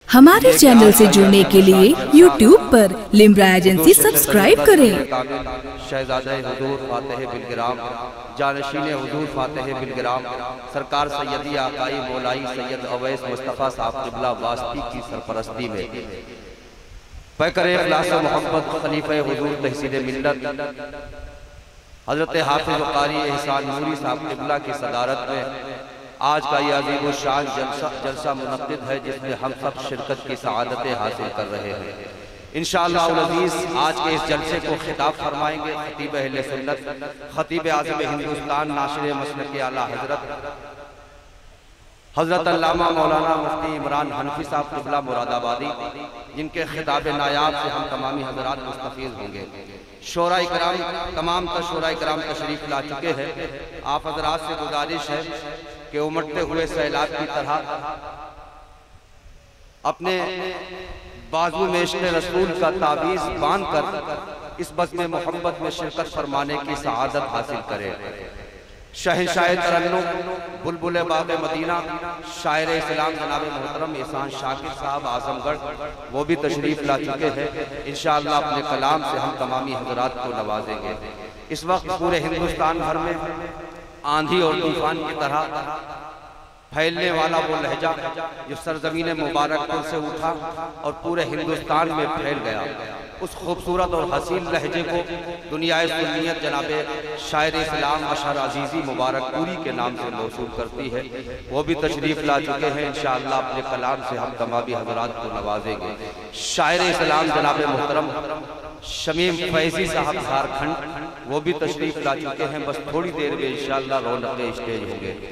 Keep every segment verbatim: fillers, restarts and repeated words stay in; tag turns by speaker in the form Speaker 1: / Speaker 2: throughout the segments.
Speaker 1: ہمارے چینل سے جڑنے کے لیے یوٹیوب پر لمرا ایجنسی سبسکرائب کریں۔
Speaker 2: شہزادہ حضور فاتح بالگرام، جانشین حضور فاتح بالگرام، سرکار سیدی آقائی مولائی سید اویس مصطفیٰ صاحب قبلہ واسطی کی سرپرستی میں پیکر اخلاص و محبت خلیفہ حضور تحصیل ملت حضرت حافظ و قاری احسان نوری صاحب قبلہ کی صدارت میں آج کا یہ عظیم الشان جلسہ, جلسہ منعقد ہے جس میں ہم سب شرکت کی سعادتیں حاصل کر رہے ہیں۔ انشاءاللہ العزیز آج کے اس جلسے کو خطاب فرمائیں گے خطیب اہل سنت، خطیب اعظم ہندوستان، ناشر مسلک اعلیٰ حضرت حضرت علامہ مولانا مفتی عمران حنفی صاحب قبلہ مراد آبادی، جن کے خطاب نایاب سے ہم تمامی حضرات مستفیض ہوں گے۔ شورا اکرام، تمام تا شورا اکرام تشریف لا چکے ہیں۔ آپ حضرات سے گزارش ہے کہ امٹتے ہوئے سیلاب کی طرح اپنے بازو میں عشق رسول کا تعویذ باندھ کر اس بزم محبت میں شرکت فرمانے کی سعادت حاصل کرے۔ شہنشاہ ترنم، بلبل باغ مدینہ، شاعر اسلام جناب محترم احسان شاکر صاحب اعظم گڑھ، وہ بھی تشریف لا چکے ہیں۔ انشاءاللہ اپنے کلام سے ہم تمامی حضرات کو نوازیں گے۔ اس وقت پورے ہندوستان بھر میں آندھی اور طوفان کی طرح پھیلنے والا وہ لہجہ جو سرزمین مبارک پر سے اٹھا اور پورے ہندوستان میں پھیل گیا، اس خوبصورت اور حسین لہجے کو دنیا سنیت جناب شاعر اسلام اشہر عزیزی مبارک پوری کے نام سے موصول کرتی ہے، وہ بھی تشریف لا چکے ہیں۔ انشاءاللہ اپنے کلام سے ہم تمامی حضرات کو نوازیں گے۔ شاعر اسلام جناب محترم شمیم فیضی صاحب جھارکھنڈ، وہ بھی تشریف لا چکے ہیں۔ بس تھوڑی دیر میں انشاءاللہ رونق اسٹیج ہوں گے۔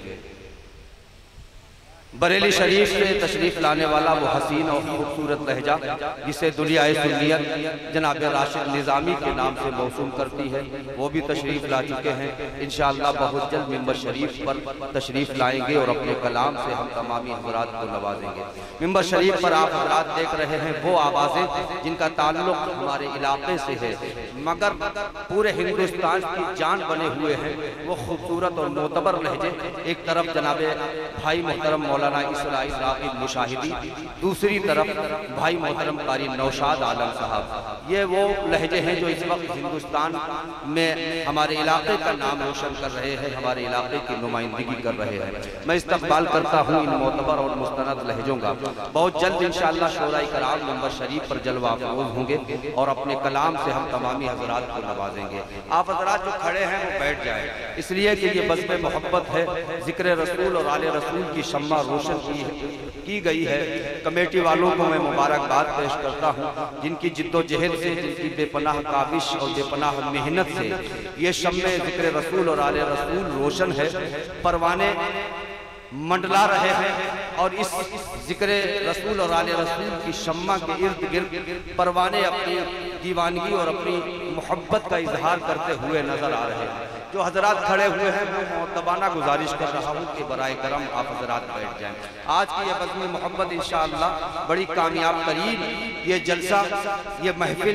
Speaker 2: بریلی شریف سے تشریف لانے والا وہ حسین اور خوبصورت لہجہ جسے دنیا سنیت جناب راشد نظامی کے نام سے موسوم کرتی ہے، وہ بھی تشریف لا چکے ہیں۔ انشاءاللہ بہت جلد ممبر شریف پر تشریف لائیں گے اور اپنے کلام سے ہم تمامی حضرات کو نوازیں گے۔ ممبر شریف پر آپ حضرات دیکھ رہے ہیں وہ آوازیں جن کا تعلق ہمارے علاقے سے ہے مگر پورے ہندوستان کی جان بنے ہوئے ہیں، وہ خوبصورت اور معتبر لہجے۔ ایک طرف جناب بھائی محترم مولانا اسرائیل راغب مشاہدی، دوسری طرف بھائی محترم قاری نوشاد عالم صاحب، یہ وہ لہجے ہیں جو اس وقت ہندوستان میں ہمارے علاقے کا نام روشن کر رہے ہیں، ہمارے علاقے کی نمائندگی کر رہے ہیں۔ میں استقبال کرتا ہوں ان معتبر اور مستند لہجوں کا۔ بہت جلد انشاءاللہ شورا اکرام ممبر شریف پر جلوہ افروز ہوں گے اور اپنے کلام سے ہم تمامی حضرات کو نوازیں گے۔ آپ حضرات جو کھڑے ہیں وہ بیٹھ جائیں، اس لیے کہ یہ بزم محبت ہے، ذکر رسول اور آل رسول کی شمع روشن کی کی گئی ہے۔ کمیٹی والوں کو میں مبارکباد پیش کرتا ہوں جن کی جد و جہد سے، جن کی بے پناہ کاوش اور بے پناہ محنت سے یہ شمع ذکر رسول اور آل رسول روشن ہے۔ پروانے منڈلا رہے ہیں اور اس ذکر رسول اور آل رسول کی شمع کے ارد گرد پروانے اپنی دیوانگی اور اپنی محبت کا اظہار کرتے ہوئے نظر آ رہے ہیں۔ جو حضرات کھڑے ہوئے ہیں وہ معتبانہ گزارش کر رہا ہوں کہ برائے کرم آپ حضرات بیٹھ جائیں۔ آج کی یہ بزم محبت انشاءاللہ بڑی کامیاب ترین یہ جلسہ، یہ محفل،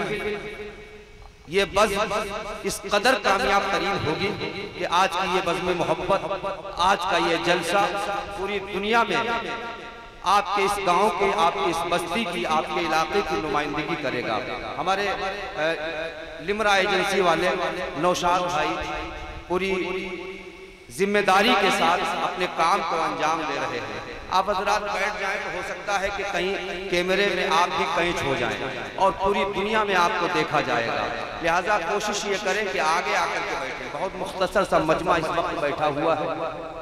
Speaker 2: یہ بزم اس قدر کامیاب ترین ہوگی کہ آج کی یہ بزم محبت، آج کا یہ جلسہ پوری دنیا میں آپ کے اس گاؤں کے، آپ کے اس بستی کی، آپ کے علاقے کی نمائندگی کرے گا۔ ہمارے لمرا ایجنسی والے نوشاد بھائی پوری ذمہ داری کے ساتھ اپنے کام کو انجام دے رہے ہیں۔ آپ حضرات بیٹھ جائیں تو ہو سکتا ہے کہ کہیں کیمرے میں آپ بھی کینچ ہو جائیں اور پوری دنیا میں آپ کو دیکھا جائے گا، لہٰذا کوشش یہ کریں کہ آگے آ کر کے بیٹھیں۔ بہت مختصر سا مجمع اس وقت بیٹھا ہوا ہے۔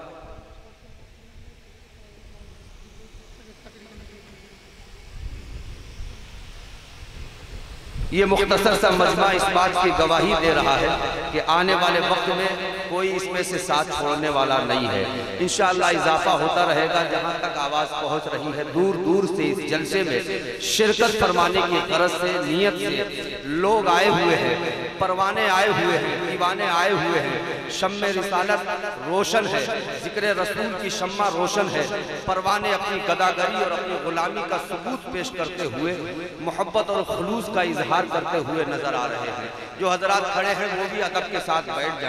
Speaker 2: یہ مختصر سا مجمع اس بات کی گواہی دے رہا ہے کہ آنے والے وقت میں کوئی اس میں سے ساتھ چھوڑنے والا نہیں ہے۔ انشاءاللہ اضافہ ہوتا رہے گا، جہاں تک آواز پہنچ رہی ہے دور دور سے اس جلسے میں شرکت فرمانے کی غرض سے، نیت سے لوگ آئے ہوئے ہیں، پروانے آئے ہوئے ہیں، دیوانے آئے ہوئے ہیں۔ شمع رسالت روشن ہے، ذکر رسول کی شمع روشن ہے۔ پروانے اپنی گداگری اور اپنی غلامی کا ثبوت پیش کرتے ہوئے محبت اور خلوص کا اظہار کرتے ہوئے نظر آ رہے ہیں۔ جو حضرات کھڑے ہیں وہ بھی ادب کے ساتھ بیٹھ جائیں۔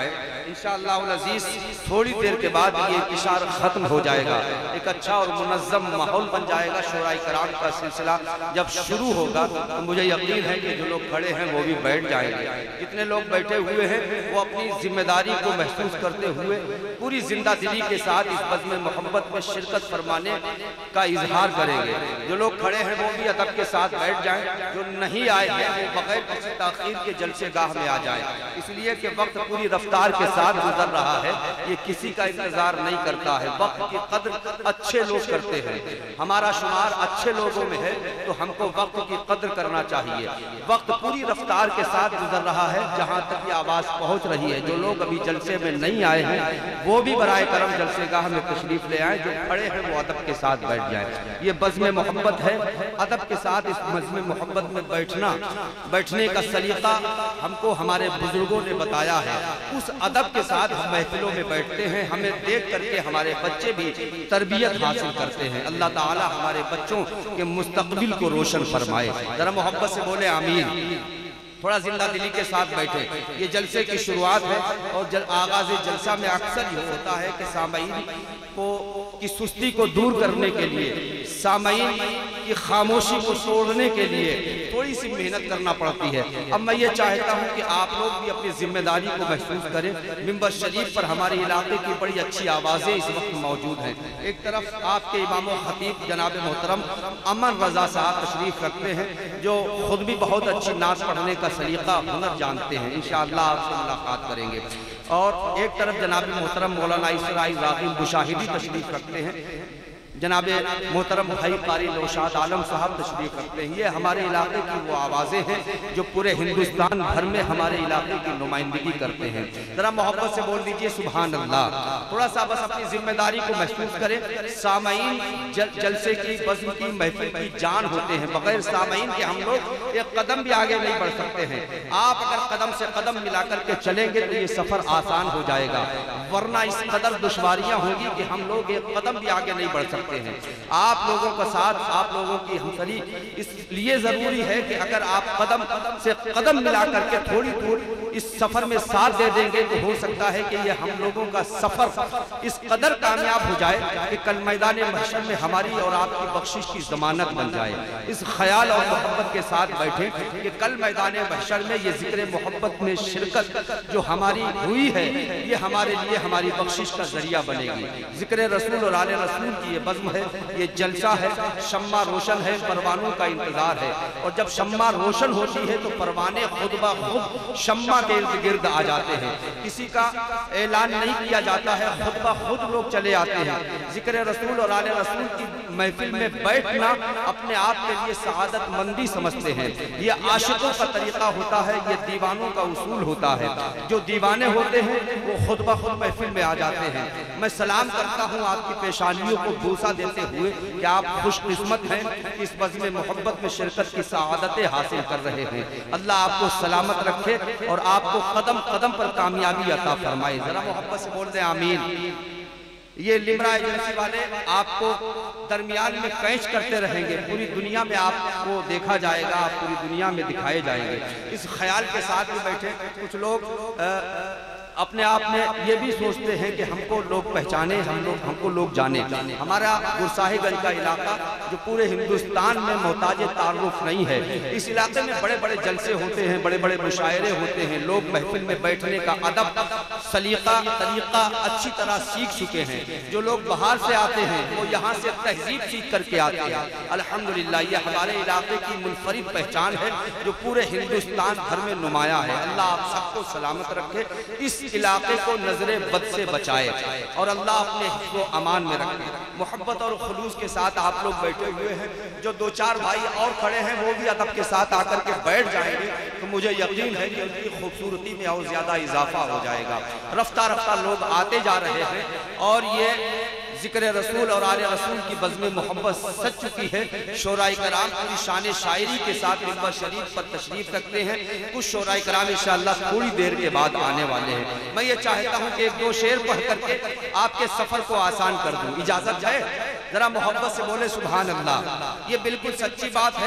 Speaker 2: انشاءاللہ العزیز تھوڑی دیر کے بعد یہ انتشار ختم ہو جائے گا، ایک اچھا اور منظم ماحول بن جائے گا۔ شورائے کرام کا سلسلہ جب شروع ہوگا تو مجھے یقین ہے کہ جو لوگ کھڑے ہیں وہ بھی بیٹھ جائیں گے۔ جتنے لوگ بیٹھے ہوئے ہیں وہ اپنی ذمہ داری کو محسوس کرتے ہوئے پوری زندہ دلی کے ساتھ اس بزم محبت میں شرکت فرمانے کا اظہار کریں گے۔ جو لوگ کھڑے ہیں وہ بھی ادب کے ساتھ بیٹھ جائیں، جو نہیں آئے ہیں وہ بغیر کسی تاخیر کے جلسے گاہ میں آ جائیں، اس لیے کہ وقت پوری رفتار کے ساتھ گزر رہا ہے، یہ کسی کا انتظار نہیں کرتا ہے۔ وقت کی قدر اچھے لوگ کرتے ہیں، ہمارا شمار اچھے لوگوں میں ہے، تو ہم کو وقت کی قدر کرنا چاہیے۔ وقت پوری رفتار کے ساتھ گزر رہا ہے، جہاں تک یہ آواز پہنچ رہی ہے جو لوگ ابھی جلسے میں نہیں آئے ہیں وہ بھی برائے کرم جلسے گاہ میں تشریف لے آئیں، جو کھڑے ہیں وہ ادب کے ساتھ بیٹھ جائیں۔ یہ بزم محبت ہے، ادب کے ساتھ اس بزم محبت میں بیٹھنا، بیٹھنے کا سلیقہ ہم کو ہمارے بزرگوں نے بتایا ہے۔ اس ادب کے ساتھ ہم محفلوں میں بیٹھتے ہیں، ہمیں دیکھ کر کے ہمارے بچے بھی تربیت حاصل کرتے ہیں۔ اللہ تعالی ہمارے بچوں کے مستقبل کو روشن فرمائے۔ ذرا محبت سے بولے آمین۔ تھوڑا زندہ دلی کے ساتھ بیٹھے، یہ جلسے کی شروعات ہے اور آغاز جلسہ میں اکثر یہ ہوتا ہے کہ سامعین کو کی سستی کو دور کرنے کے لیے، سامعین کی خاموشی کو توڑنے کے لیے تھوڑی سی محنت کرنا پڑتی ہے۔ اب میں یہ چاہتا ہوں کہ آپ لوگ بھی اپنی ذمہ داری کو محسوس کریں۔ ممبر شریف پر ہمارے علاقے کی بڑی اچھی آوازیں اس وقت موجود ہیں۔ ایک طرف آپ کے امام و خطیب جناب محترم امن رضا صاحب تشریف رکھتے ہیں، جو خود بھی بہت اچھی نعت پڑھنے کا سلیقہ ہنر جانتے ہیں، انشاءاللہ آپ سے ملاقات کریں گے۔ اور ایک طرف جناب محترم مولانا اسرائیل راغب بشاہدی تشریف رکھتے ہیں، جناب محترم بھائی قاری نوشاد عالم صاحب تشریف رکھتے ہیں۔ یہ ہمارے علاقے کی وہ آوازیں ہیں جو پورے ہندوستان بھر میں ہمارے علاقے کی نمائندگی کرتے ہیں۔ ذرا محبت سے بول دیجئے سبحان اللہ۔ تھوڑا سا بس اپنی ذمہ داری کو محسوس کریں۔ سامعین جل جلسے کی بزم کی محفل کی جان ہوتے ہیں، بغیر سامعین کے ہم لوگ ایک قدم بھی آگے نہیں بڑھ سکتے ہیں۔ آپ اگر قدم سے قدم ملا کر کے چلیں گے تو یہ سفر آسان ہو جائے گا، ورنہ اس قدر دشواریاں ہوگی کہ ہم لوگ ایک قدم بھی آگے نہیں بڑھ سکتے ہیں۔ آپ لوگوں کا ساتھ، آپ لوگوں کی ہمسری اس لیے ضروری ہے کہ اگر آپ قدم سے قدم ملا کر کے تھوڑی دور اس سفر میں ساتھ دے دیں گے تو ہو سکتا ہے کہ یہ ہم لوگوں کا سفر اس قدر کامیاب ہو جائے کہ کل میدان محشر میں ہماری اور آپ کی بخشش کی ضمانت بن جائے۔ اس خیال اور محبت کے ساتھ بیٹھیں کہ کل میدان محشر میں یہ ذکر محبت میں شرکت جو ہماری ہوئی ہے یہ ہمارے لیے ہماری بخشش کا ذریعہ بنے گی۔ ذکر رسول اور آل رسول کی یہ بزم ہے، یہ جلسہ ہے، شمع روشن ہے، پروانوں کا انتظار ہے، اور جب شمع روشن ہوتی ہے تو پروانے خود بخود شمع کے ارد گرد آ جاتے ہیں۔ کسی کا اعلان نہیں کیا جاتا ہے، خود بخود لوگ چلے آتے ہیں۔ ذکر رسول اور آل رسول کی محفل میں بیٹھنا اپنے آپ کے لیے سعادت مندی سمجھتے ہیں۔ یہ عاشقوں کا طریقہ ہوتا ہے، یہ دیوانوں کا اصول ہوتا ہے۔ جو دیوانے ہوتے ہیں وہ خود بخود محفل میں آ جاتے ہیں۔ میں سلام کرتا ہوں آپ کی پیشانیوں کو بوسہ دیتے ہوئے کہ آپ خوش قسمت ہیں، اس بزم محبت میں شرکت کی سعادتیں حاصل کر رہے ہیں۔ اللہ آپ کو سلامت رکھے اور آپ کو قدم قدم پر کامیابی عطا فرمائے۔ ذرا محبت سے بول دیں آمین۔ یہ لمرا ایجنسی والے آپ کو درمیان میں کینچ کرتے رہیں گے، پوری دنیا میں آپ کو دیکھا جائے گا، آپ پوری دنیا میں دکھائے جائیں گے۔ اس خیال کے ساتھ بھی بیٹھے کچھ لوگ اپنے آپ میں یہ بھی سوچتے ہیں کہ ہم کو لوگ پہچانے، ہم لوگ ہم کو لوگ جانے۔ ہمارا گرساہی گنج کا علاقہ جو پورے ہندوستان میں محتاج تعارف نہیں ہے، اس علاقے میں بڑے بڑے جلسے ہوتے ہیں، بڑے بڑے مشاعرے ہوتے ہیں، لوگ محفل میں بیٹھنے کا ادب، سلیقہ، طریقہ اچھی طرح سیکھ چکے ہیں۔ جو لوگ باہر سے آتے ہیں وہ یہاں سے تہذیب سیکھ کر کے آتے ہیں۔ الحمدللہ یہ ہمارے علاقے کی منفرد پہچان ہے جو پورے ہندوستان بھر میں نمایاں ہے۔ اللہ آپ سب کو سلامت رکھے، اس علاقے کو نظر بد سے بچائے اور اللہ اپنے حفظ و امان میں رکھے۔ محبت اور خلوص کے ساتھ آپ لوگ بیٹھے ہوئے ہیں، جو دو چار بھائی اور کھڑے ہیں وہ بھی ادب کے ساتھ آ کر کے بیٹھ جائیں گے تو مجھے یقین ہے کہ ان کی خوبصورتی میں اور زیادہ اضافہ ہو جائے گا۔ رفتہ رفتہ لوگ آتے جا رہے ہیں اور یہ ذکر رسول اور آل رسول کی بزم محبت سج چکی ہے۔ شعراء کرام پوری شان شاعری کے ساتھ ممبر شریف پر تشریف رکھتے ہیں۔ کچھ شعراء کرام انشاءاللہ تھوڑی دیر کے بعد آنے والے ہیں۔ میں یہ چاہتا ہوں کہ ایک دو شعر پڑھ کر کے آپ کے سفر کو آسان کر دوں، اجازت جائے؟ ذرا محبت سے بولے سبحان اللہ۔ یہ بالکل سچی بات ہے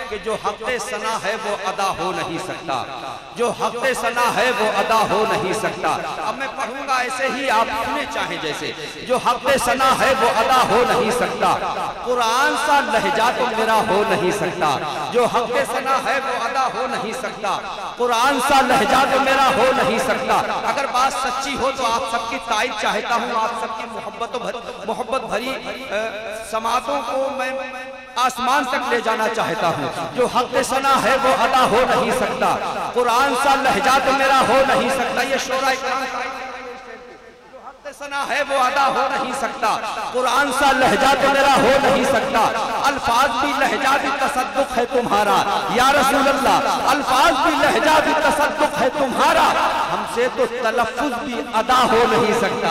Speaker 2: کہ جو حق ثنا ہے وہ ادا ہو نہیں سکتا، جو حق ثنا ہے وہ ادا ہو نہیں سکتا۔ اب میں پڑھوں گا ایسے ہی آپ سنے چاہیں جیسے، جو حق ثنا ہے وہ ادا ہو نہیں سکتا، قرآن سا لہجہ تو میرا ہو نہیں سکتا، جو حق ثنا ہے وہ ادا ہو نہیں سکتا، قرآن سا لہجہ تو میرا ہو نہیں سکتا۔ اگر بات سچی ہو تو آپ سب کی تائید چاہتا ہوں، آپ سب کی محبت محبت بھری سماعتوں کو میں آسمان تک لے جانا چاہتا ہوں۔ جو حق ثنا ہے وہ ادا ہو نہیں سکتا، قرآن سا لہجہ تو میرا ہو نہیں سکتا۔ یہ شورا اکرام جو حق ثنا ہے وہ ادا ہو نہیں سکتا، قرآن سا لہجہ تو میرا ہو نہیں سکتا۔ الفاظ بھی لہجہ بھی تصدق ہے تمہارا یا رسول اللہ، الفاظ بھی لہجہ بھی تصدق ہے تمہارا، ہم سے تو تلفظ بھی ادا ہو نہیں سکتا۔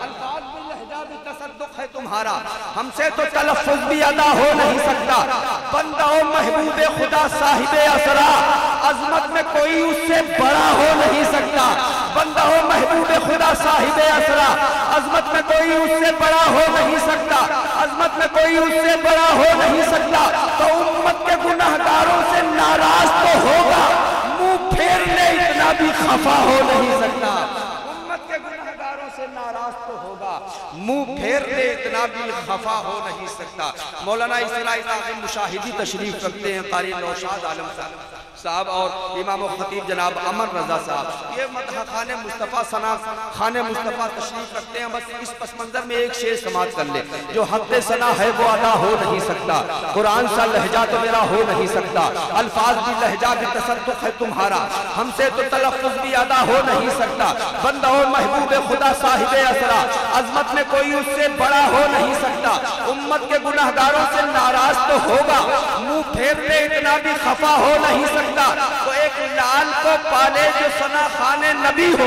Speaker 2: ہے تمہارا، ہم سے تو تلفظ بھی ادا ہو نہیں سکتا۔ بندہ و محبوب خدا صاحب اسرا، عظمت میں کوئی اس سے بڑا ہو نہیں سکتا۔ بندہ و محبوب خدا صاحب اسرا، عظمت میں کوئی اس سے بڑا ہو نہیں سکتا، عظمت میں کوئی اس سے بڑا ہو نہیں سکتا۔ تو امت کے گناہگاروں سے ناراض تو ہوگا، منہ پھیرنے اتنا بھی خفا ہو نہیں سکتا۔ سے ناراض تو ہوگا، منہ پھیرنے اتنا بھی خفا ہو نہیں سکتا۔ مولانا اسرائیل آخر مشاہدی تشریف رکھتے ہیں، قاری نوشاد عالم صاحب اور امام و خطیب جناب امن رضا صاحب، یہ مدح خان مصطفیٰ ثنا خان مصطفیٰ تشریف رکھتے ہیں۔ بس اس پس منظر میں ایک شعر سماعت کر لے۔ جو حق ثنا ہے وہ ادا ہو نہیں سکتا، قرآن سا لہجہ تو میرا ہو نہیں سکتا، الفاظ بھی لہجہ بھی تصدق ہے تمہارا، ہم سے تو تلفظ بھی ادا ہو نہیں سکتا۔ بندہ و محبوب خدا صاحب اسرا، عظمت میں کوئی اس سے بڑا ہو نہیں سکتا۔ امت کے گناہگاروں سے ناراض تو ہوگا، منہ پھیرنے اتنا بھی خفا ہو نہیں سکتا۔ تو ایک لال کو پالے جو ثنا خان نبی ہو،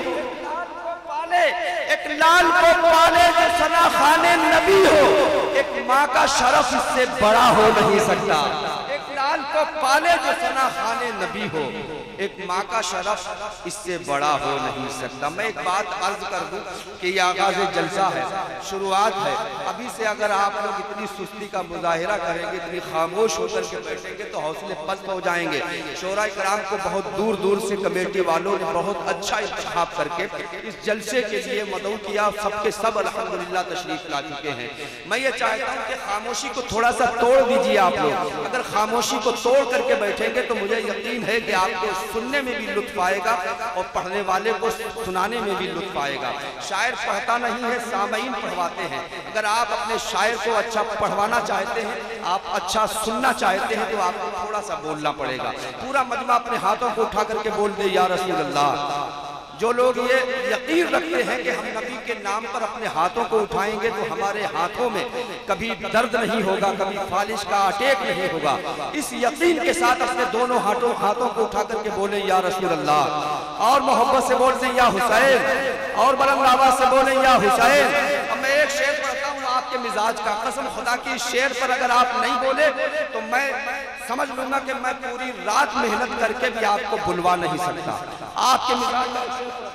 Speaker 2: ایک لال کو پالے جو ثنا خان نبی ہو، ایک ماں کا شرف اس سے بڑا ہو نہیں سکتا۔ ایک لال کو پالے جو ثنا خان نبی ہو، ایک ماں کا شرف اس سے بڑا ہو نہیں سکتا۔ میں ایک بات عرض کر دوں کہ یہ آغاز جلسہ ہے، شروعات ہے، ابھی سے اگر آپ لوگ اتنی سستی کا مظاہرہ کریں گے، اتنی خاموش ہو کر کے بیٹھیں گے تو حوصلے پست ہو جائیں گے۔ شورا کرام کو بہت دور دور سے کمیٹی والوں نے بہت اچھا انتخاب کر کے اس جلسے کے لیے مدعو کیا، سب کے سب الحمدللہ تشریف لا چکے ہیں۔ میں یہ چاہتا ہوں کہ خاموشی کو تھوڑا سا توڑ دیجئے آپ لوگ، اگر خاموشی کو توڑ کر کے بیٹھیں گے تو مجھے یقین ہے کہ آپ کو سننے میں بھی لطف آئے گا اور پڑھنے والے کو سنانے میں بھی لطف آئے گا۔ شاعر پڑھتا نہیں ہے، سامعین پڑھواتے ہیں۔ اگر آپ اپنے شاعر کو اچھا پڑھوانا چاہتے ہیں، آپ اچھا سننا چاہتے ہیں تو آپ کو تھوڑا سا بولنا پڑے گا۔ پورا مجمع اپنے ہاتھوں کو اٹھا کر کے بول دے یا رسول اللہ۔ جو لوگ یہ یقین رکھتے ہیں کہ ہم نبی کے نام پر اپنے ہاتھوں کو اٹھائیں گے تو ہمارے ہاتھوں میں کبھی درد نہیں ہوگا، کبھی فالش کا اٹیک نہیں ہوگا، اس یقین کے ساتھ اپنے دونوں ہاتھوں ہاتھوں کو اٹھا کر کے بولیں یا رسول اللہ، اور محبت سے بولتے ہیں یا حسین، اور بلند آواز سے بولیں یا حسین۔ اب میں ایک شعر پڑھتا ہوں آپ کے مزاج کا، قسم خدا کی شعر پر اگر آپ نہیں بولے تو میں سمجھ لوں گا کہ میں پوری رات محنت کر کے بھی آپ کو بلوا نہیں سکتا۔ آپ کے مزاج کا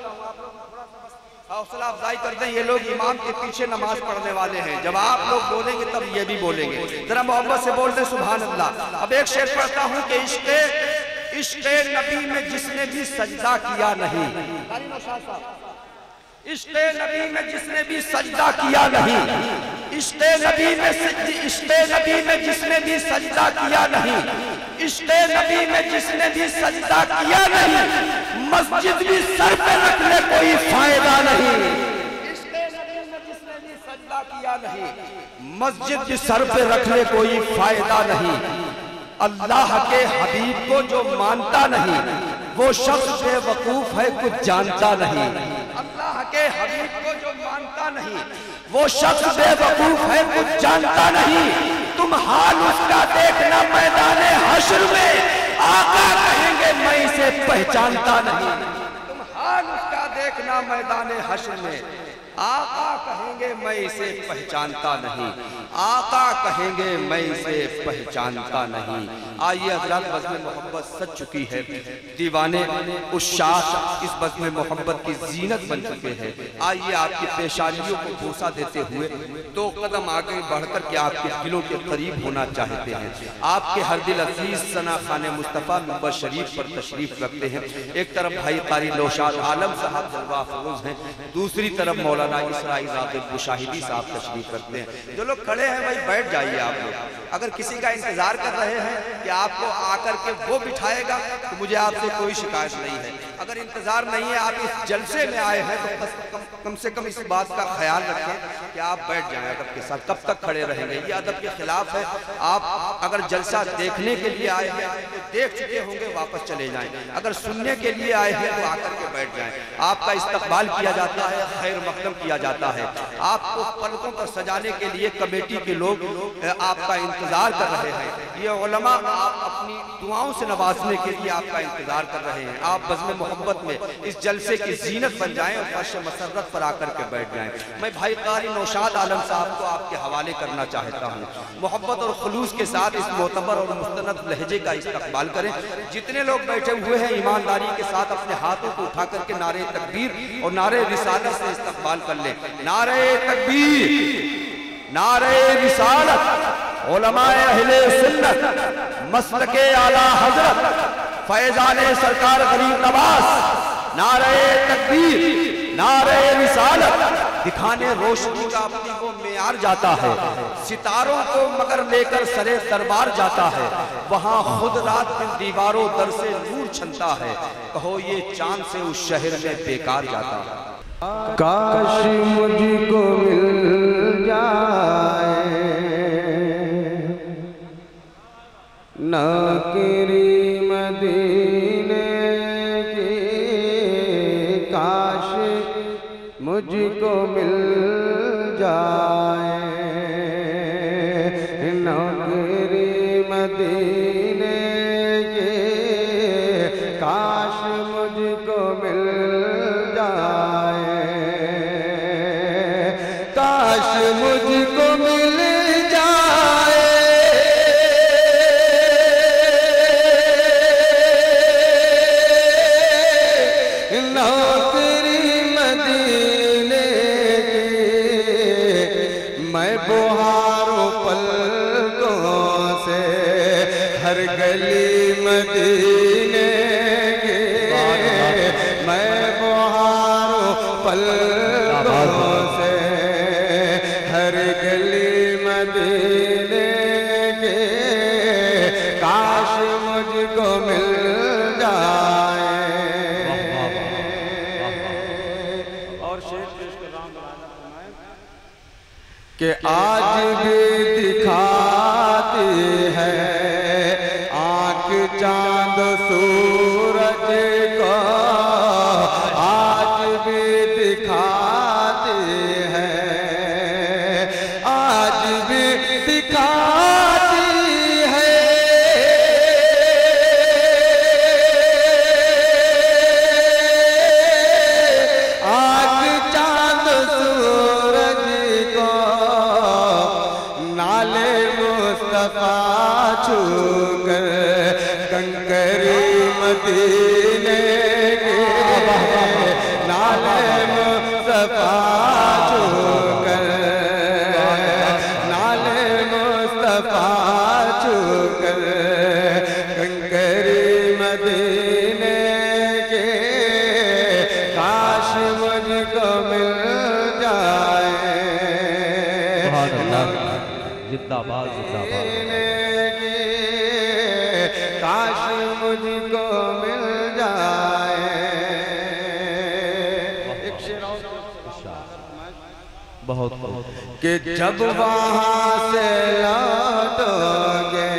Speaker 2: حوصلہ افزائی کر دیں، یہ لوگ امام کے پیچھے نماز پڑھنے والے ہیں، جب آپ لوگ بولیں گے تب یہ بھی بولیں گے۔ ذرا محبت سے بول دیں سبحان اللہ۔ اب ایک شعر پڑھتا ہوں کہ عشق عشق نبی میں جس نے بھی سجدہ کیا نہیں، عشق نبی میں جس نے بھی سجدہ کیا نہیں، عشق نبی میں عشق نبی میں جس نے بھی سجدہ کیا نہیں، عشق نبی میں جس نے بھی سجدہ کیا نہیں، مسجد بھی سر پہ رکھ لے کوئی فائدہ نہیں۔ عشق نبی میں جس نے بھی سجدہ کیا نہیں، مسجد بھی سر پہ رکھ لے کوئی فائدہ نہیں۔ اللہ کے حبیب کو جو مانتا نہیں وہ شخص بے وقوف ہے کچھ جانتا نہیں۔ اللہ کے حبیب کو جو مانتا نہیں وہ شخص بے وقوف ہے کچھ جانتا نہیں۔ تم حال اس کا دیکھنا میدان حشر میں، آقا کہیں گے میں اسے پہچانتا نہیں۔ تم حال اس کا دیکھنا میدان حشر میں، آقا کہیں گے میں اسے پہچانتا نہیں، آقا کہیں گے میں اسے پہچانتا نہیں۔ آئیے حضرات، بزم محبت سج چکی ہے، دیوانے عشاق اس بزم محبت کی زینت بن چکے ہیں۔ آئیے آپ کی پیشانیوں کو بوسہ دیتے ہوئے دو قدم آگے بڑھ کر کے آپ کے دلوں کے قریب ہونا چاہتے ہیں۔ آپ کے ہر دل عزیز ثنا خان مصطفیٰ منبر شریف پر تشریف رکھتے ہیں۔ ایک طرف بھائی قاری نوشاد عالم صاحب جلوہ افروز ہیں، دوسری طرف مولانا اسرائیل راغب مشاہدی صاحب تشریف رکھتے ہیں۔ جو لوگ کھڑے ہیں بھائی بیٹھ جائیے آپ لوگ۔ اگر کسی کا انتظار کر رہے ہیں کہ آپ کو آ کر کے وہ بٹھائے گا تو مجھے آپ سے کوئی شکایت نہیں ہے۔ اگر انتظار نہیں ہے، آپ اس جلسے میں آئے ہیں تو کم سے کم اس بات کا خیال رکھیں کہ آپ بیٹھ جائیں ادب کے ساتھ۔ کب تک کھڑے رہیں گے؟ یہ ادب کے خلاف ہے۔ آپ اگر جلسہ دیکھنے کے لیے آئے ہیں تو دیکھ چکے ہوں گے، واپس چلے جائیں۔ اگر سننے کے لیے آئے ہیں تو آ کر کے بیٹھ جائیں۔ آپ کا استقبال کیا جاتا ہے، خیر مقدم کیا جاتا ہے۔ آپ کو پلکوں پر سجانے کے لیے کمیٹی کے لوگ آپ کا انتظار کر رہے ہیں۔ یہ علماء آپ اپنی دعاؤں سے نوازنے کے لیے آپ کا انتظار کر رہے ہیں۔ آپ بزم محبت میں اس جلسے کی زینت بن جائیں اور فرش مسرت پر آ کر کے بیٹھ جائیں۔ میں بھائی قاری نوشاد عالم صاحب کو آپ کے حوالے کرنا چاہتا ہوں۔ محبت اور خلوص کے ساتھ اس معتبر اور مستند لہجے کا استقبال کریں۔ جتنے لوگ بیٹھے ہوئے ہیں ایمانداری کے ساتھ اپنے ہاتھوں کو اٹھا کر کے نعرہ تکبیر اور نعرہ رسالت سے استقبال کر لیں۔ نعرہ تکبیر، نعرہ رسالت، علماء اہل سنت، مسلک اعلیٰ حضرت فیضان سرکار غریب نواز، نعرہ تکبیر، نعرہ رسالت۔ دکھانے روشنی کا اپنی وہ معیار جاتا ہے، ستاروں کو مگر لے کر سرے دربار جاتا ہے، وہاں خود رات میں دیواروں در سے نور چھنتا ہے، کہو یہ چاند سے اس شہر میں بیکار جاتا ہے۔
Speaker 3: کاش مجھ کو مل جائے ناکری مدینے کی، کاش مجھ کو مل جائے ناکری مدینے کی، کاش مجھ کو مل جائے، کاش مجھ کو مل جائے نوکری مدینے کی، میں بہاروں پلکوں سے ہر گلی مدینے کی، میں بہاروں پلکوں سے ہر گلی مدینے کی، کاش مجھ کو مل جائے۔ کہ آج بھی دکھاتی ہے آنکھ چاند سورج کو، آج بھی دکھاتی ہے، آج بھی دکھاتی ہے، آنکھ چاند سورج کو، نالے مصطفیٰ چھو کر کنکری مدینے کے، نالے مصطفیٰ چھو کر، نالے مصطفیٰ چھو کر کنکری مدینے کے، کاش مجھ کو مل جائے
Speaker 2: زندہ باد، زندہ باد۔
Speaker 3: کاش مجھ کو مل جائے۔ ایک شعر
Speaker 2: بہت
Speaker 3: کہ جب وہاں سے لوٹو گے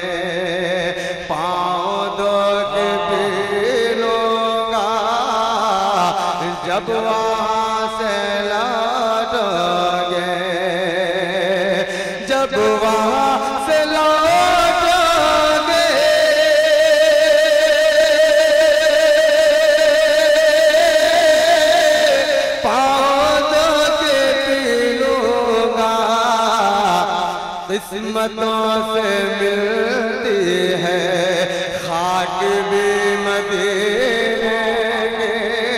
Speaker 3: پاؤں دو کے بھی لوں گا، جب وہاں سے لوٹو گے، جب وہاں سے لوٹو گے، پاؤں دو کے قسمتوں سے ملتی ہے خاک بھی مدینے کی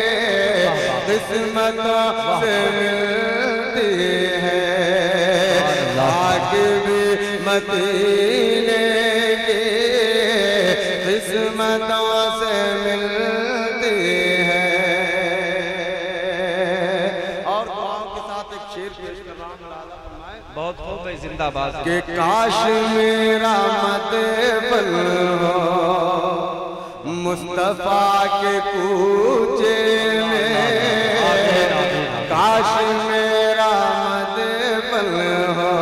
Speaker 3: قسمتوں سے ملتی ہے خاک بھی مدینے کی قسمتوں سے ملتی ہے اور دعاؤں کے ساتھ ایک شعر پیش کر رہا ہوں
Speaker 2: بہت خوب ہے زندہ باز
Speaker 3: کہ کاش میرا مدبل ہو مصطفیٰ کے کوچے میں کاش میرا مدبل ہو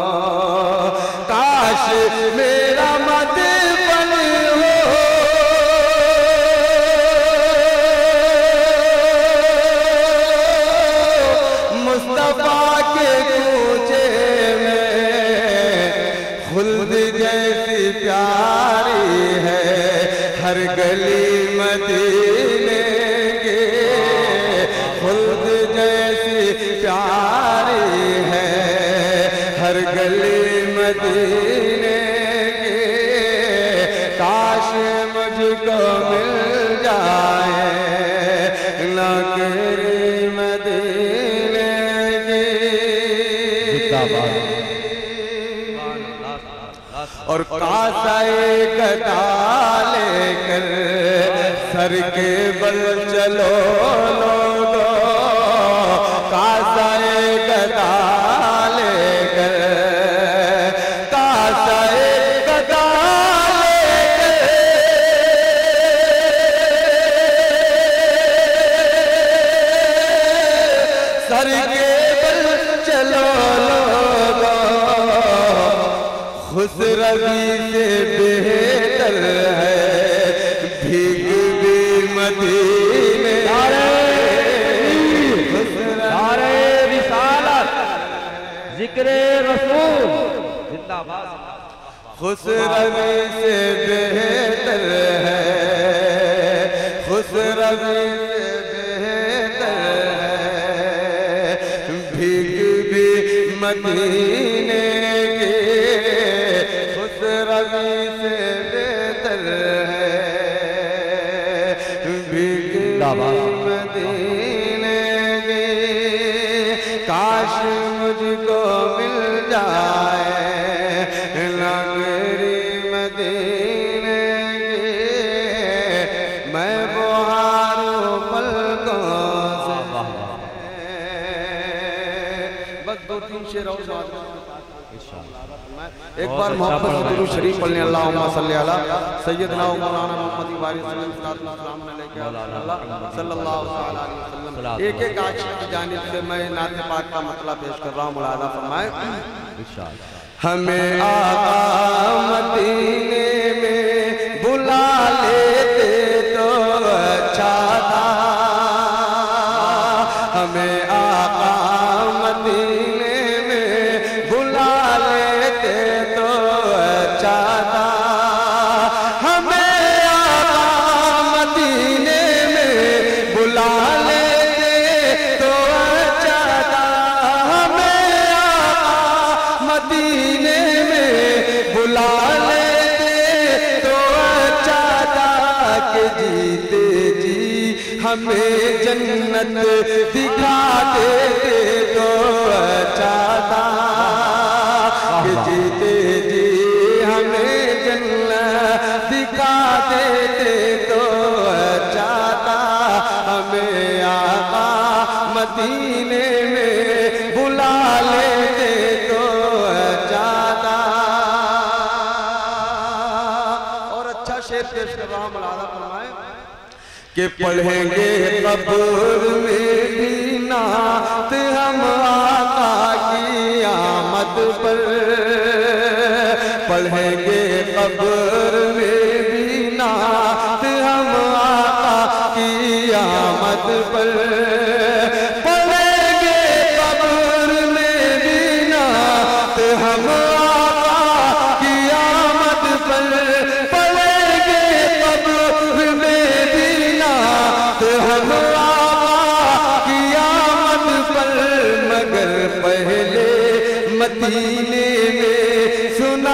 Speaker 3: کاش میرا مدبل ہو مصطفیٰ کے کوچے میں خلد جیسی پیاری ہے ہر گلی مدینے کے خلد جیسی پیاری ہے ہر گلی مدینے کے کاش مجھ کو مل جائے نگری مدینے کی اور کاسہ گدا لے کر سر کے بل چلو لوگو کاسہ گدا لے کر کاسہ گدا لے کر سر کے بل چلو لوگو خسروی سے بہتر ہے بھیگ بھی مدینے
Speaker 2: نعرہ رسالت ذکر رسول زندہ باز
Speaker 3: خسروی سے بہتر ہے خسروی سے بہتر ہے بھیگ بھی مدینے خسروی سے بہتر ہے بھیگ مدینے کی کاش مجھ کو مل جائے نگری مدینے کی میں بہاروں پلکوں سے بس دو تین شعر اور ایک بار محبت سے درود شریف پڑھنے اللہم صلی علی سیدنا و مولانا محمد وآلہ وسلم صلی اللہ علیہ وسلم ایک ایک عاشق کی جانب سے میں نعت پاک کا مطلب پیش کر رہا ہوں مولانا فرمائے ہمیں آقا مدینے میں بلا لیتے تو اچھا تھا ہمیں آقا مدینے میں بلا لیتے تو اچھا تھا ہمیں آقا مدینے میں بلا لیتے تو اچھا تھا ہمیں آقا مدینے میں بلا لیتے تو اچھا تھا کہ جیتے جی ہمیں جنت دکھا دیتے تو اچھا تھا کہ جیتے جی ہمیں جنت دکھا دیتے تو اچھا تھا ہمیں آقا مدینے میں بلا لیتے تو اچھا تھا اور اچھا شعر پیش کر رہا ہوں مولانا فرمائے کہ پڑھیں گے قبر میں بھی نعت ہم آقا کی آمد پر پڑھیں گے قبر میں بھی نعت ہم آقا کی آمد پر پڑھیں گے قبر میں بھی نعت ہم آقا کی آمد پر پڑھیں گے قبر میں بھی نعت ہم آقا کی آمد پر مگر پہلے مدینے میں سن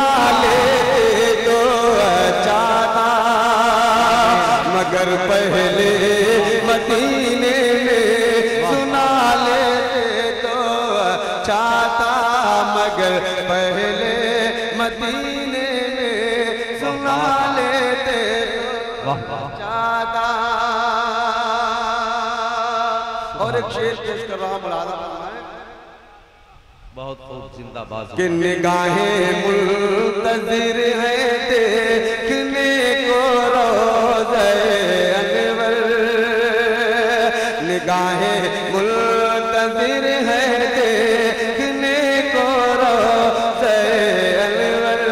Speaker 3: चाहता। और एक शेर पेश कर रहा हूं, मुलादा फरमाएं।
Speaker 2: बहुत खूब, जिंदाबाद।
Speaker 3: कि निगाहें मुल्तज़िर है देखने को रोज़े अनवर, निगाहें मुल्तज़िर है देखने को रोज़े अनवर,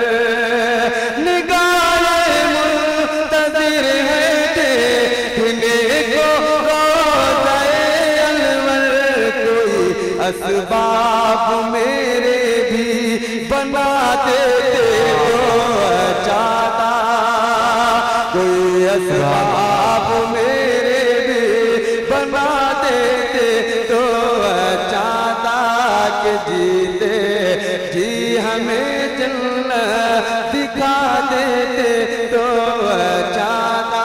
Speaker 3: निगाहें मुल्तज़िर है देखने को रोज़े अनवर। कोई असबाब मेरे भी बना देते तो चाहता, कोई असबाब मेरे भी बना देते तो चाहता, कि जीते जी हमें जन्नत दिखा देते तो चाहता।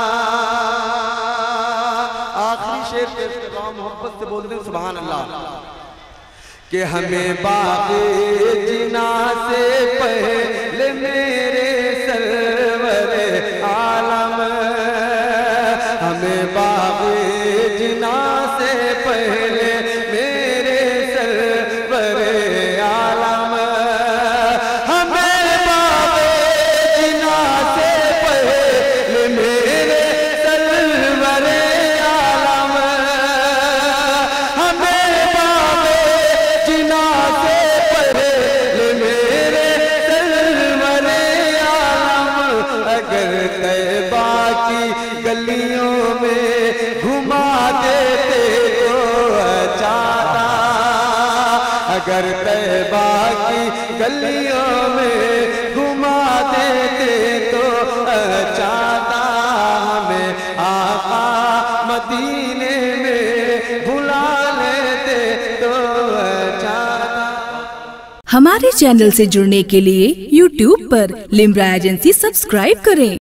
Speaker 3: आखिरी शेर पेश कर रहा हूं, मोहब्बत से बोल दें सुभान अल्लाह। कि हमें बाग़े जिना से पहले मेरे सरवर आलम, हमें बाग़े जिना से पहले मेरे सरवर आलम, हमें बाग़े जिना से पहले मेरे सरवर आलम, हमें जिना से पहले मेरे सरवर आलम, अगर तैबा की गलियों में घुमा देते तो चाहता, अगर तैबा की गलियों में घुमा देते तो चाहता, हमें आका मदीने में बुला लेते तो चाहता।
Speaker 1: हमारे चैनल से जुड़ने के लिए यूट्यूब पर लिम्रा एजेंसी सब्सक्राइब करें।